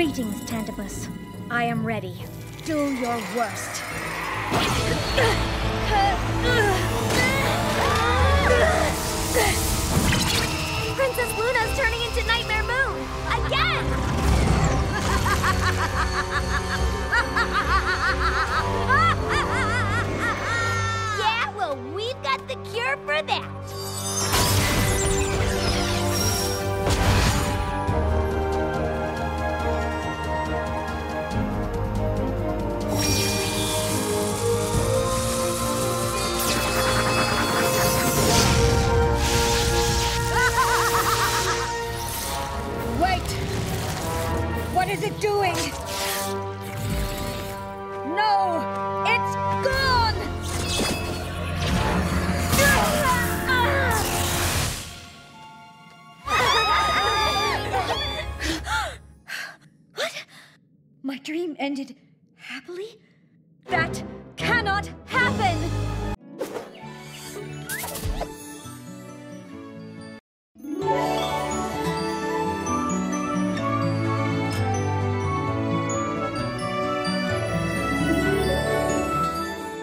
Greetings, Tantibus. I am ready. Do your worst. Princess Luna's turning into Nightmare Moon! Again! Yeah, well, we've got the cure for that. What is it doing? No! It's gone! What? My dream ended happily? That cannot happen!